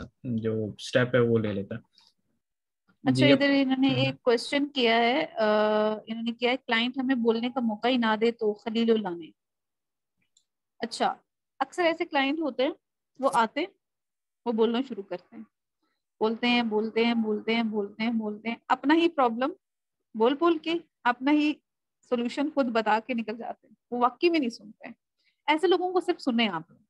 जो स्टेप है वो ले लेता है। अच्छा, जी अब इधर इन्होंने एक क्वेश्चन किया है, इन्होंने किया है क्लाइंट हमें बोलने का मौका ही ना दे तो खलीलुल्लाह ने। अच्छा, अक्सर ऐसे क्लाइंट होते हैं, वो आते हैं, वो बोलना शुरू करते हैं, बोलते हैं बोलते हैं बोलते हैं बोलते हैं बोलते हैं, अपना ही प्रॉब्लम बोल बोल के अपना ही सोल्यूशन खुद बता के निकल जाते हैं, वो वाकई में नहीं सुनते हैं। ऐसे लोगों को सिर्फ सुने आप लोग।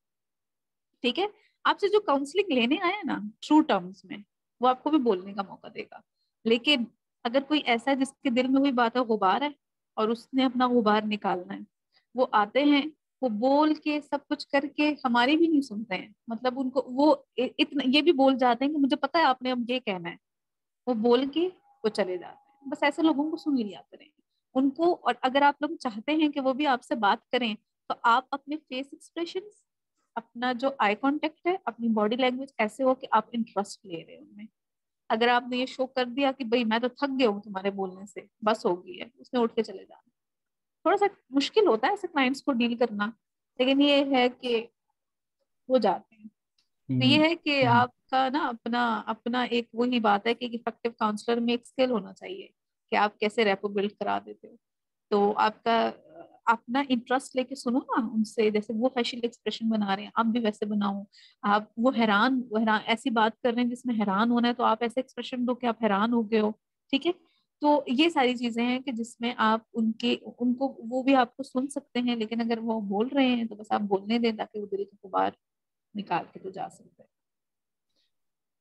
ठीक है, आपसे जो काउंसलिंग लेने आया ना ट्रू टर्म्स में, वो आपको भी बोलने का मौका देगा। लेकिन अगर कोई ऐसा है जिसके दिल में कोई बात है, गुबार है, और उसने अपना गुबार निकालना है, वो आते हैं, वो बोल के सब कुछ करके हमारी भी नहीं सुनते हैं। मतलब उनको वो इतना ये भी बोल जाते हैं कि मुझे पता है आपने अब ये कहना है, वो बोल के वो चले जाते हैं। बस ऐसे लोगों को सुन लिया करें उनको। और अगर आप लोग चाहते हैं कि वो भी आपसे बात करें, तो आप अपने फेस एक्सप्रेशन, अपना जो आई कांटेक्ट है, अपनी बॉडी लैंग्वेज ऐसे हो कि आप इंटरेस्ट ले रहे हो उनमें। अगर आपने ये शो कर दिया कि भाई मैं तो थक गया हूँ तुम्हारे बोलने से, बस हो गई है, उसने उठ के चले जाना। थोड़ा सा मुश्किल होता है ऐसे क्लाइंट्स को डील करना, लेकिन ये है कि हो जाते हैं। तो हम्म, ये है कि आपका ना अपना अपना एक वही बात है कि इफेक्टिव काउंसलर में एक स्किल होना चाहिए कि आप कैसे रेपो बिल्ड करा देते हो। तो आपका अपना इंटरेस्ट लेके सुनो ना उनसे, जैसे वो फेशियल एक्सप्रेशन बना रहे हैं आप भी वैसे बनाओ। आप वो हैरान ऐसी बात कर रहे हैं जिसमें हैरान होना है, तो आप ऐसे एक्सप्रेशन दो कि आप हैरान हो गए हो। ठीक है, तो ये सारी चीजें हैं कि जिसमें आप उनके उनको वो भी आपको सुन सकते हैं, लेकिन अगर वो बोल रहे हैं तो बस आप बोलने दें ताकि वो दिल को बाहर निकाल के तो जा सकते हैं।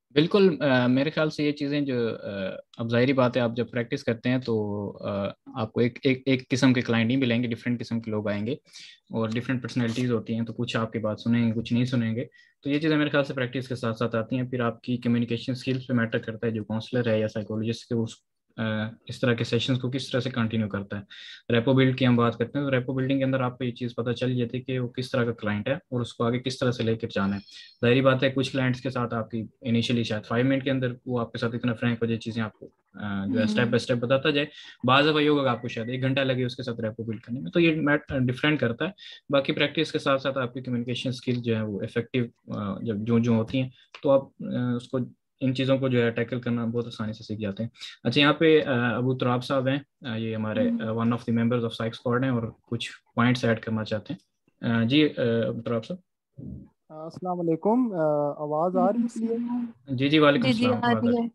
बिल्कुल। मेरे ख्याल से ये चीज़ें जो अब जाहिर बात है, आप जब प्रैक्टिस करते हैं तो आपको एक किस्म के क्लाइंट ही मिलेंगे, डिफरेंट किस्म के लोग आएंगे और डिफरेंट पर्सनैलिटीज़ होती हैं, तो कुछ आपकी बात सुनेंगे, कुछ नहीं सुनेंगे। तो ये चीज़ें मेरे ख्याल से प्रैक्टिस के साथ साथ आती हैं। फिर आपकी कम्युनिकेशन स्किल्स पे मैटर करता है, जो काउंसलर है या साइकोलॉजिस्ट के उस इस तरह के सेशंस को किस तरह से कंटिन्यू करता है। रेपो बिल्ड की हम बात करते हैं, तो रेपो बिल्डिंग के अंदर आपको ये चीज़ पता चल जाती है कि वो किस तरह का क्लाइंट है और उसको आगे किस तरह से लेकर जाना है। जाहिर बात है, कुछ क्लाइंट्स के साथ आपकी इनिशियली शायद 5 मिनट के अंदर वो आपके साथ इतना फ्रैंक हो जाए, चीज़ें आपको जो है स्टेप बाय स्टेप बताता जाए। बाज़ दफ़ा ये होगा आपको शायद 1 घंटा लगे उसके साथ रेपो बिल्ड करने में, तो ये मैट डिफरेंट करता है। बाकी प्रैक्टिस के साथ साथ आपकी कम्युनिकेशन स्किल जो है वो इफेक्टिव जब जो जो होती हैं, तो आप उसको इन चीज़ों को जो है टैकल करना बहुत आसानी से सीख जाते हैं। अच्छा, यहाँ पे अबू तुराब साहब हैं, ये हमारे one of the members of Psych Squad हैं और कुछ पॉइंट्स ऐड करना चाहते हैं। जी अबू तुराब साहब। अस्सलाम वालेकुम। आवाज़ आ रही है क्लियर? जी जी, वालेकुम जी जी सलाम। आ रही है।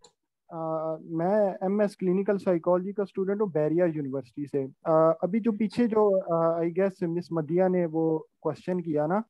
मैं एमएस क्लिनिकल साइकोलॉजी का स्टूडेंट हूँ बैरियर यूनिवर्सिटी से। अभी जो पीछे जो आई गेस मिस मदिया ने वो क्वेश्चन किया ना,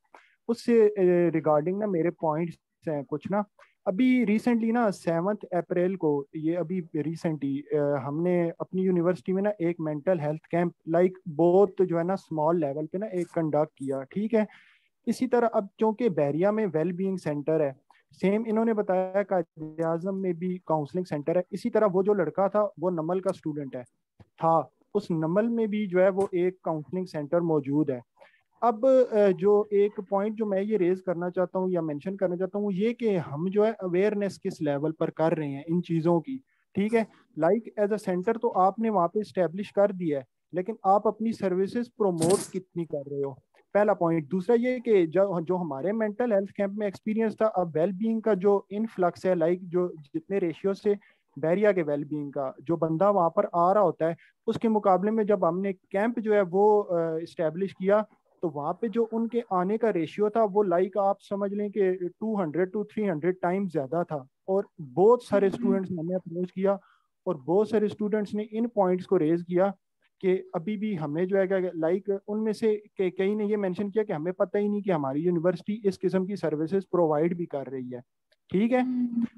उससे रिगार्डिंग ना मेरे पॉइंट्स हैं कुछ ना। अभी रिसेंटली ना 7 अप्रैल को, ये अभी रिसेंटली हमने अपनी यूनिवर्सिटी में ना एक मेंटल हेल्थ कैंप लाइक बहुत जो है ना स्मॉल लेवल पे ना एक कंडक्ट किया, ठीक है। इसी तरह अब क्योंकि बैरिया में वेल बीइंग सेंटर है, सेम इन्होंने बताया कायद आजम में भी काउंसलिंग सेंटर है। इसी तरह वो जो लड़का था वो नमल का स्टूडेंट है था, उस नमल में भी जो है वो एक काउंसलिंग सेंटर मौजूद है। अब जो एक पॉइंट जो मैं ये रेज करना चाहता हूँ या मेंशन करना चाहता हूँ, ये कि हम जो है अवेयरनेस किस लेवल पर कर रहे हैं इन चीज़ों की, ठीक है। लाइक एज अ सेंटर तो आपने वहाँ पे इस्टेब्लिश कर दिया है, लेकिन आप अपनी सर्विसेज प्रोमोट कितनी कर रहे हो, पहला पॉइंट। दूसरा ये कि जो जो हमारे मेंटल हेल्थ कैंप में एक्सपीरियंस था, अब वेल बीइंग का जो इनफ्लक्स है, लाइक जो जितने रेशियो से बैरिया के वेल बीइंग का जो बंदा वहाँ पर आ रहा होता है, उसके मुकाबले में जब हमने कैंप जो है वो इस्टेब्लिश किया, तो वहाँ पे जो उनके आने का रेशियो था वो लाइक आप समझ लें कि 200 to 300 टाइम्स ज़्यादा था। और बहुत सारे स्टूडेंट्स ने हमें अप्रोच किया और बहुत सारे स्टूडेंट्स ने इन पॉइंट्स को रेज किया कि अभी भी हमें जो है लाइक उनमें से कई ने ये मेंशन किया कि हमें पता ही नहीं कि हमारी यूनिवर्सिटी इस किस्म की सर्विसेज प्रोवाइड भी कर रही है, ठीक है।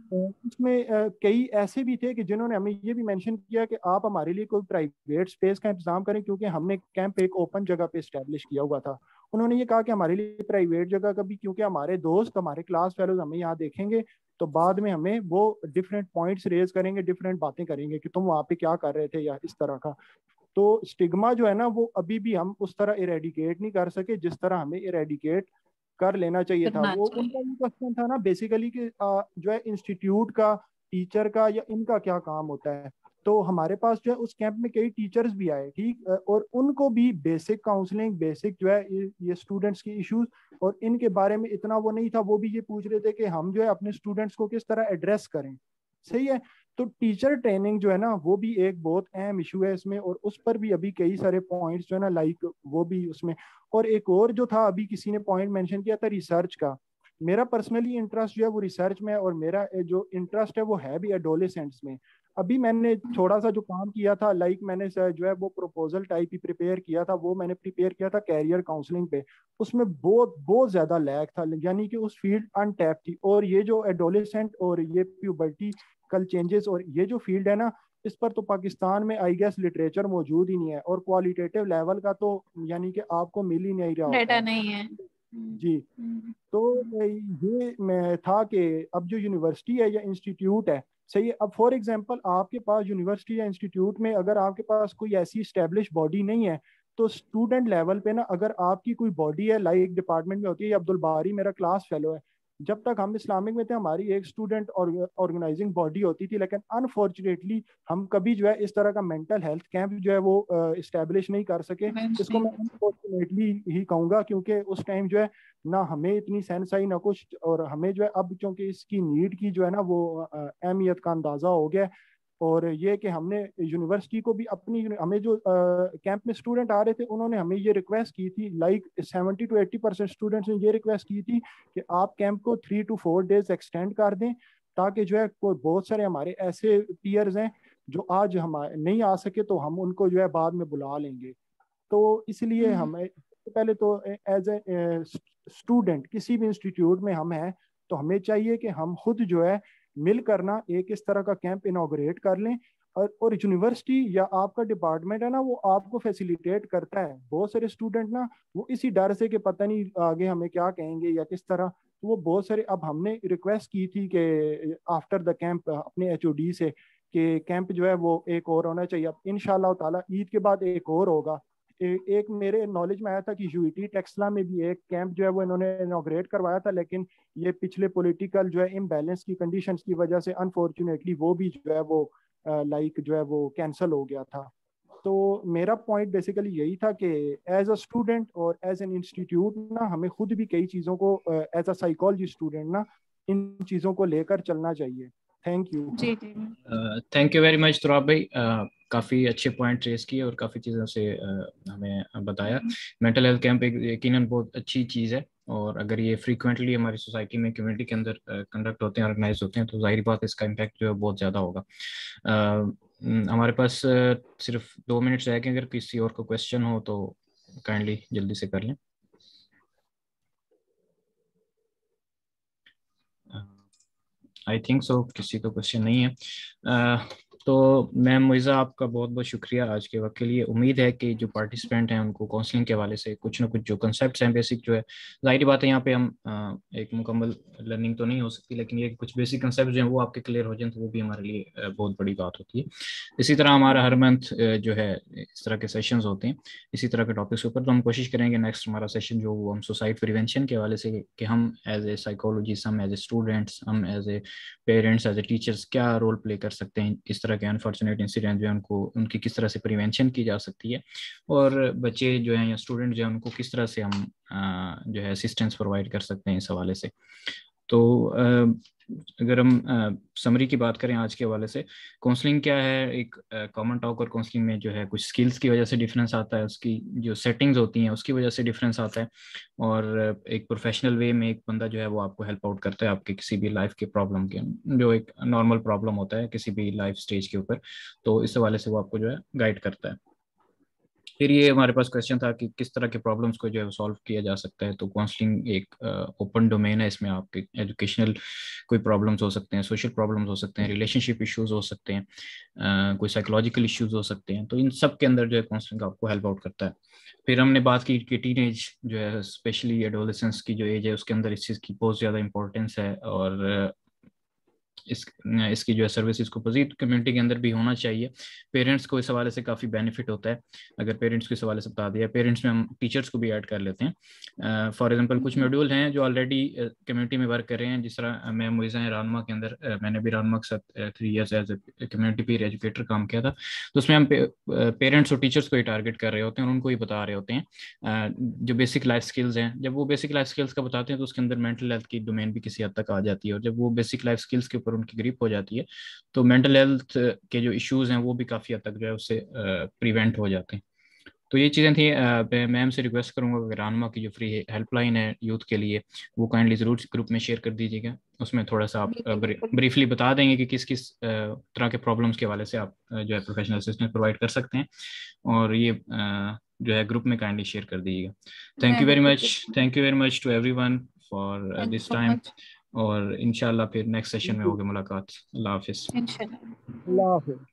उसमें कई ऐसे भी थे कि जिन्होंने हमें ये भी मेंशन किया कि आप हमारे लिए कोई प्राइवेट स्पेस का इंतजाम करें, क्योंकि हमने कैंप एक ओपन जगह पे इस्टेब्लिश किया हुआ था। उन्होंने ये कहा कि हमारे लिए प्राइवेट जगह का भी, क्योंकि हमारे दोस्त हमारे क्लास फेलोज हमें यहाँ देखेंगे तो बाद में हमें वो डिफरेंट पॉइंट्स रेज करेंगे, डिफरेंट बातें करेंगे कि तुम वहाँ पे क्या कर रहे थे या इस तरह का। तो स्टिग्मा जो है ना वो अभी भी हम उस तरह इरेडिकेट नहीं कर सके जिस तरह हमें इरेडिकेट कर लेना चाहिए था। करना वो चाहिए। उनका ये क्वेश्चन था ना बेसिकली कि जो है इंस्टीट्यूट का, टीचर का या इनका क्या काम होता है। तो हमारे पास जो है उस कैंप में कई टीचर्स भी आए, ठीक, और उनको भी बेसिक काउंसलिंग, बेसिक जो है ये स्टूडेंट्स की इश्यूज और इनके बारे में इतना वो नहीं था। वो भी ये पूछ रहे थे कि हम जो है अपने स्टूडेंट्स को किस तरह एड्रेस करें, सही है। तो टीचर ट्रेनिंग जो है ना वो भी एक बहुत अहम इशू है इसमें, और उस पर भी अभी कई सारे पॉइंट्स जो है ना लाइक वो भी उसमें। और एक और जो था अभी किसी ने पॉइंट मेंशन किया था रिसर्च का। मेरा पर्सनली इंटरेस्ट जो है वो रिसर्च में है, और मेरा जो इंटरेस्ट है वो है भी एडोलेसेंट्स में। अभी मैंने थोड़ा सा जो काम किया था, लाइक मैंने जो है वो प्रपोजल टाइप ही प्रिपेयर किया था, वो मैंने प्रिपेयर किया था कैरियर काउंसलिंग पे। उसमें बहुत बहुत ज्यादा लैग था, यानी कि उस फील्ड अनटैप थी। और ये जो एडोलेसेंट और ये प्यूबर्टी कल चेंजेस और ये जो फील्ड है ना, इस पर तो पाकिस्तान में आई गेस लिटरेचर मौजूद ही नहीं है, और क्वालिटेटिव लेवल का तो यानी कि आपको मिल ही नहीं रहा होता डाटा है। नहीं है। जी। तो ये मैं था कि अब जो यूनिवर्सिटी है या इंस्टीट्यूट है, सही है। अब फॉर एग्जांपल आपके पास यूनिवर्सिटी या इंस्टीट्यूट में अगर आपके पास कोई ऐसी स्टैब्लिश बॉडी नहीं है, तो स्टूडेंट लेवल पे ना अगर आपकी कोई बॉडी है, लाइक डिपार्टमेंट में होती है, अब्दुल बारी मेरा क्लास फेलो है। जब तक हम इस्लामिक में थे हमारी एक स्टूडेंट ऑर्गेनाइजिंग बॉडी होती थी, लेकिन अनफॉर्चुनेटली हम कभी जो है इस तरह का मेंटल हेल्थ कैंप जो है वो इस्टेब्लिश नहीं कर सके। इसको मैं अनफॉर्चुनेटली ही कहूँगा, क्योंकि उस टाइम जो है ना हमें इतनी सेंस आई ना कुछ, और हमें जो है अब क्योंकि इसकी नीड की जो है ना वो अहमियत का अंदाज़ा हो गया। और ये कि हमने यूनिवर्सिटी को भी अपनी हमें जो कैंप में स्टूडेंट आ रहे थे उन्होंने हमें ये रिक्वेस्ट की थी, लाइक 70 to 80% स्टूडेंट्स ने ये रिक्वेस्ट की थी कि आप कैंप को 3 to 4 डेज एक्सटेंड कर दें, ताकि जो है कोई बहुत सारे हमारे ऐसे पीयर्स हैं जो आज हमारे नहीं आ सके, तो हम उनको जो है बाद में बुला लेंगे। तो इसलिए हमें पहले तो एज ए स्टूडेंट किसी भी इंस्टीट्यूट में हम हैं, तो हमें चाहिए कि हम खुद जो है मिल करना एक इस तरह का कैंप इनॉग्रेट कर लें, और यूनिवर्सिटी या आपका डिपार्टमेंट है ना वो आपको फैसिलिटेट करता है। बहुत सारे स्टूडेंट ना वो इसी डर से कि पता नहीं आगे हमें क्या कहेंगे या किस तरह, तो वो बहुत सारे, अब हमने रिक्वेस्ट की थी कि आफ्टर द कैंप अपने एचओडी से कि कैंप जो है वो एक और होना चाहिए। अब इंशाल्लाह ताला ईद के बाद एक और होगा। एक मेरे नॉलेज में आया था कि यूईटी टेक्सला में भी एक कैंप जो है वो इन्होंने इनॉग्रेट करवाया था, लेकिन ये पिछले पॉलिटिकल जो है इम्बैलेंस की कंडीशंस की वजह से अनफॉर्चुनेटली वो भी जो है वो लाइक जो है वो कैंसिल हो गया था। तो मेरा पॉइंट बेसिकली यही था कि एज अ स्टूडेंट और एज एन इंस्टीट्यूट ना हमें खुद भी कई चीज़ों को एज अ साइकोलॉजी स्टूडेंट ना इन चीज़ों को लेकर चलना चाहिए। Thank you. जी जी thank you very much Turab भाई, काफ़ी अच्छे पॉइंट रेस किए और काफ़ी चीज़ों से हमें बताया। मेंटल हेल्थ कैंप एक यकीनन बहुत अच्छी चीज़ है, और अगर ये फ्रीक्वेंटली हमारी सोसाइटी में कम्युनिटी के अंदर कंडक्ट होते हैं, ऑर्गेनाइज होते हैं, तो जाहिर बात इसका इम्पैक्ट जो है बहुत ज़्यादा होगा। हमारे पास सिर्फ 2 मिनट्स रह गए, अगर किसी और को क्वेश्चन हो तो काइंडली जल्दी से कर लें। आई थिंक सो किसी को क्वेश्चन नहीं है। तो मैम मोइज़ा आपका बहुत बहुत शुक्रिया आज के वक्त के लिए। उम्मीद है कि जो पार्टिसिपेंट हैं उनको काउंसलिंग के हवाले से कुछ ना कुछ जो कंसेप्ट्स हैं बेसिक जो है, जाहिर बात है यहाँ पे हम एक मुकम्मल लर्निंग तो नहीं हो सकती, लेकिन ये कुछ बेसिक कंसेप्ट जो हैं वो आपके क्लियर हो जाएं तो वो भी हमारे लिए बहुत बड़ी बात होती है। इसी तरह हमारा हर मंथ जो है इस तरह के सेशंस होते हैं इसी तरह के टॉपिक्स के ऊपर, तो हम कोशिश करेंगे नेक्स्ट हमारा सेशन जो वो हम सुसाइड प्रिवेंशन के हवाले से, कि हम एज ए साइकोलॉजिस्ट, हम एज ए स्टूडेंट्स, हम as a parents, as a teachers क्या रोल प्ले कर सकते हैं इस तरह के अनफॉर्चुनेट इंसिडेंट जो है उनको, उनकी किस तरह से प्रिवेंशन की जा सकती है, और बच्चे जो हैं या स्टूडेंट जो है उनको किस तरह से हम जो है असिस्टेंस प्रोवाइड कर सकते हैं इस हवाले से। तो अगर हम समरी की बात करें आज के हवाले से, काउंसलिंग क्या है, एक कॉमन टॉक और काउंसलिंग में जो है कुछ स्किल्स की वजह से डिफरेंस आता है, उसकी जो सेटिंग्स होती हैं उसकी वजह से डिफरेंस आता है, और एक प्रोफेशनल वे में एक बंदा जो है वो आपको हेल्प आउट करता है आपके किसी भी लाइफ के प्रॉब्लम के, जो एक नॉर्मल प्रॉब्लम होता है किसी भी लाइफ स्टेज के ऊपर, तो इस हवाले से वो आपको जो है गाइड करता है। फिर ये हमारे पास क्वेश्चन था कि किस तरह के प्रॉब्लम्स को जो है सॉल्व किया जा सकता है, तो काउंसलिंग एक ओपन डोमेन है, इसमें आपके एजुकेशनल कोई प्रॉब्लम्स हो सकते हैं, सोशल प्रॉब्लम्स हो सकते हैं, रिलेशनशिप इश्यूज हो सकते हैं, कोई साइकोलॉजिकल इश्यूज हो सकते हैं, तो इन सब के अंदर जो है काउंसलिंग आपको हेल्प आउट करता है। फिर हमने बात की कि टीनेज जो है स्पेशली एडोलेसेंस की जो एज है उसके अंदर इस चीज़ की बहुत ज़्यादा इंपॉर्टेंस है, और इसकी जो है सर्विस इसको मजीद कम्युनिटी के अंदर भी होना चाहिए। पेरेंट्स को इस हवाले से काफ़ी बेनिफिट होता है, अगर पेरेंट्स को इस हवाले से बता दिया, पेरेंट्स में हम टीचर्स को भी ऐड कर लेते हैं। फॉर एग्जांपल कुछ मॉड्यूल हैं जो ऑलरेडी कम्युनिटी में वर्क कर रहे हैं, जिस तरह मैं मोइज़ा है रानमा के अंदर, मैंने भी रानमा के साथ 3 years as a community peer educator काम किया था, तो उसमें हम पेरेंट्स और टीचर्स को ही टारगेट कर रहे होते हैं और उनको ही बता रहे होते हैं जो बेसिक लाइफ स्किल्स हैं। जब वो बेसिक लाइफ स्किल्स का बताते हैं तो उसके अंदर मेंटल हेल्थ की डोमेन भी किसी हद तक आ जाती है, और जब वो बेसिक लाइफ स्किल्स के ऊपर उनकी ग्रिप हो जाती है तो मेंटल हेल्थ के जो इश्यूज हैं वो भी काफ़ी हद तक जो है उससे प्रिवेंट हो जाते हैं। तो ये चीज़ें थी। मैं मैम से रिक्वेस्ट करूंगा कि रानमा की जो फ्री हेल्पलाइन है यूथ के लिए वो काइंडली ज़रूर ग्रुप में शेयर कर दीजिएगा, उसमें थोड़ा सा आप ब्रीफली बता देंगे कि किस किस तरह के प्रॉब्लम्स के हवाले से आप जो है प्रोफेशनल असिस्टेंस प्रोवाइड कर सकते हैं, और ये जो है ग्रुप में काइंडली शेयर कर दीजिएगा। Thank you very much to everyone for this time, और इंशाल्लाह फिर नेक्स्ट सेशन में होगी मुलाकात। अल्लाह हाफिज़। इंशाल्लाह। अल्लाह हाफिज़।